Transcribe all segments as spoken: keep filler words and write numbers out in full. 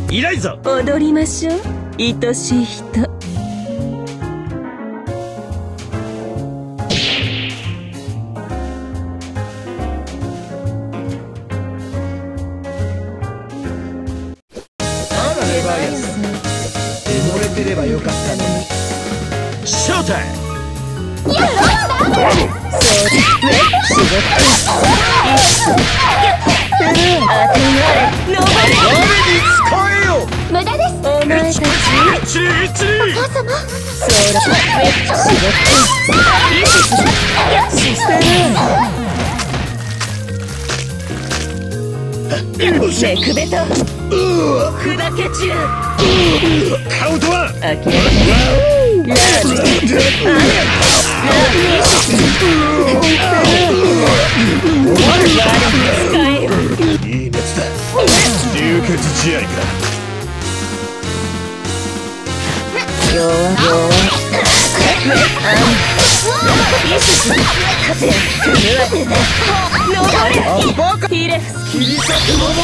いないぞ。 踊りましょう、愛しい人。 埋もれてればよかったのに。ショータイム。 いや、そうだ。 そう仕事。当てに使えよ。 無駄です。 お前たち。 一理一理。 お母様。 そうだ。仕事。システム。ネクベト。砕け中。 カウントワン。 諦めない。ラーメン。ラーメン。 いい熱だ。流血試合か。 弱弱。ヒレフスキリサクモモ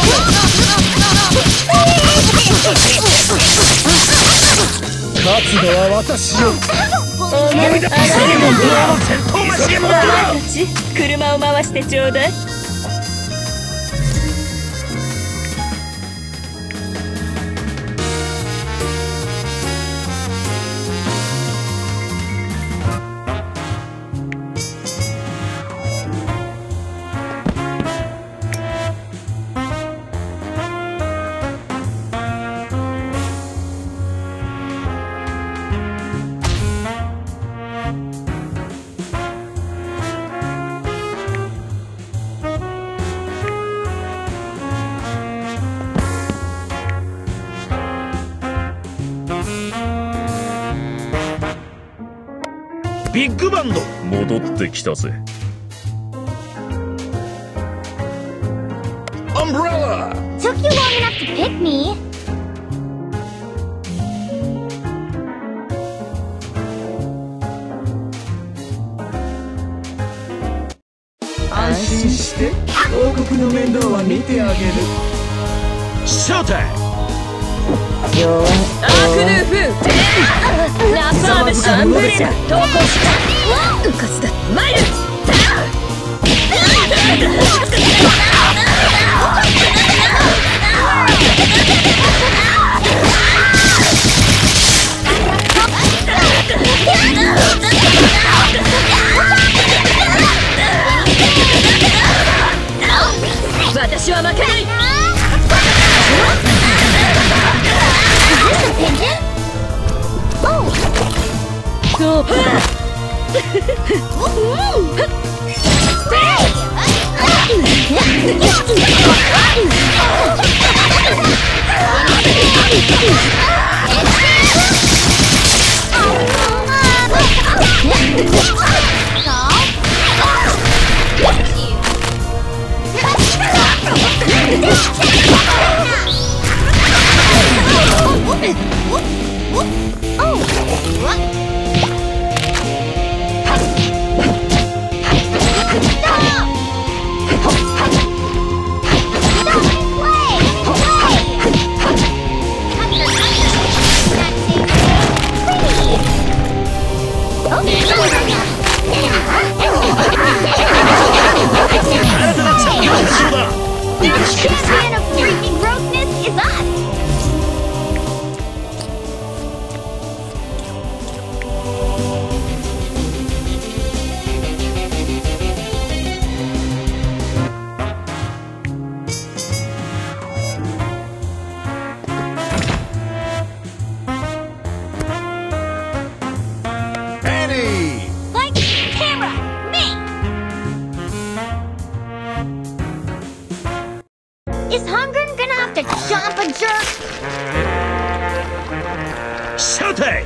勝つのは私よ。 お前たち車を回してちょうだい。 ビッグバンド戻ってきたぜ。 アンブレラ。 Took you long enough to pick me. 安心して王国の面倒は見てあげる。ショータイム。 弱い。アークヌーフー。ラッパームシャンブレラ。投稿した。うかつだ。マイル。私は負けない。そう。 Champion of freaking grossness is us! Annie! Like, camera, me! Is Hungren gonna have to jump a jerk? Showtime!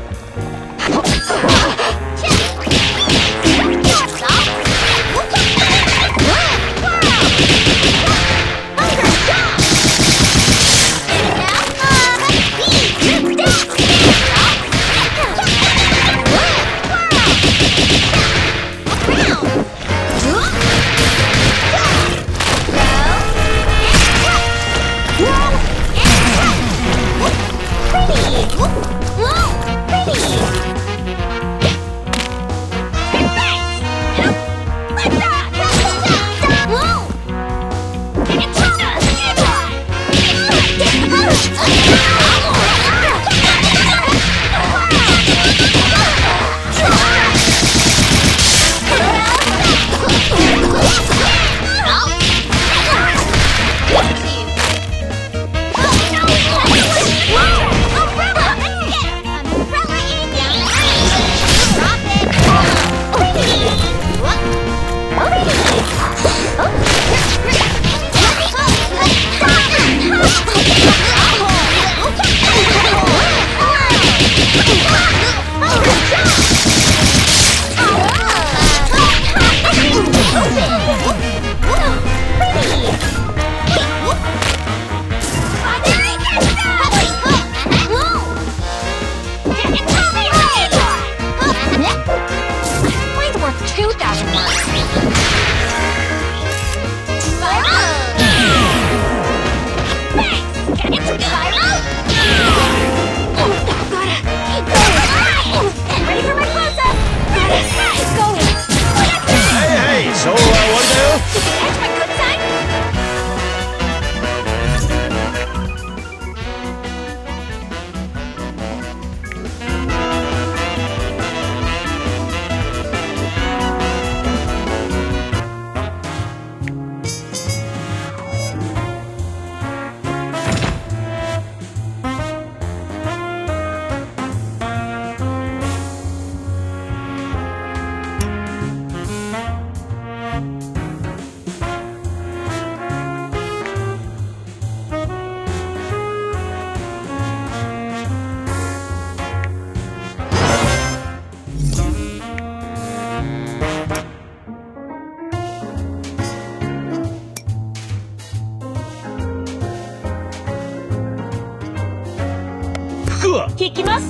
引きます。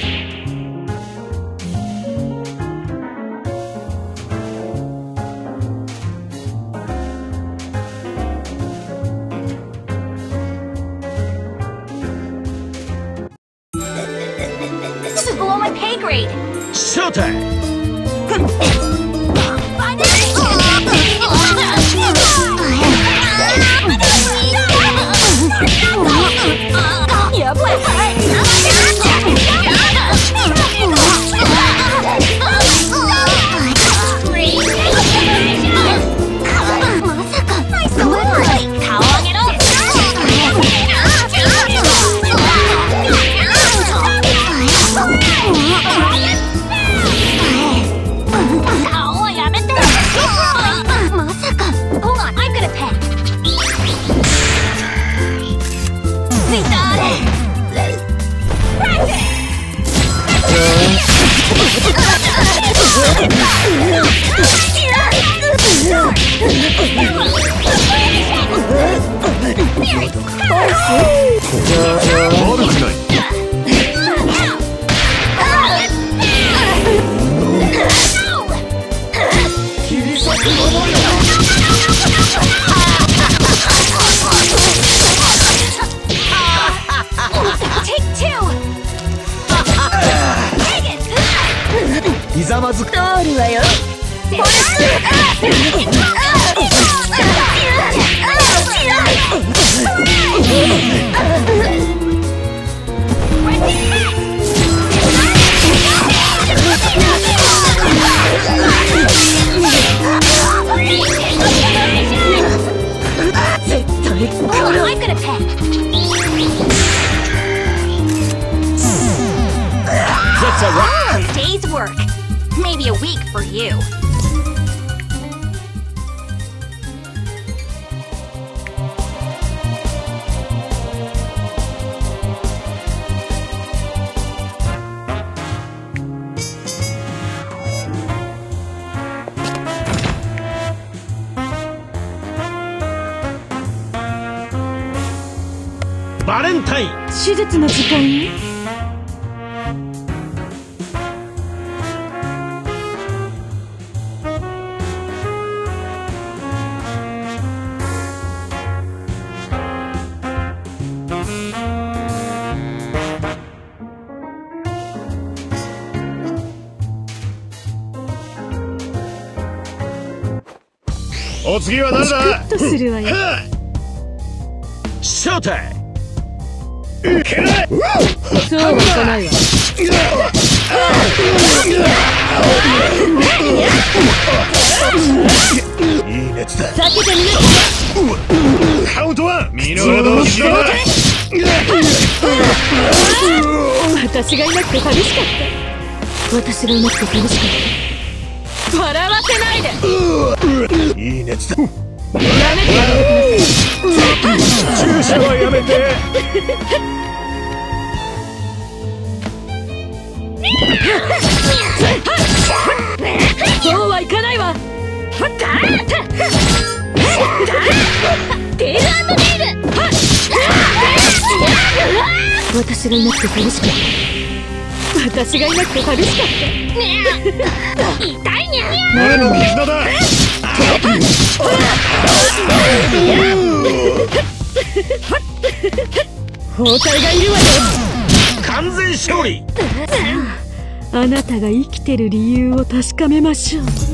This is below my pay grade. Showtime!ひざまずく。通るわよ。 Day's work. Maybe a week for you. Valentine! 手術の時間。 お次は誰だ。 とするわよ。 ショータイム。 そうはいかないわ。 いい熱だ。 避けてみな。 カウントは見逃どしだ。 私がいなくて寂しかった。私がいなくて寂しかった。笑わせないで。 いい熱だ。 やめてやめてください。 注射はやめて。 そうはいかないわ。テール&ネイル。私がいなくて寂しかった。私がいなくて寂しかった。痛いにゃにゃ。 俺の絆だ。 包帯がいるわよ。 完全勝利。 あなたが生きてる理由を確かめましょう。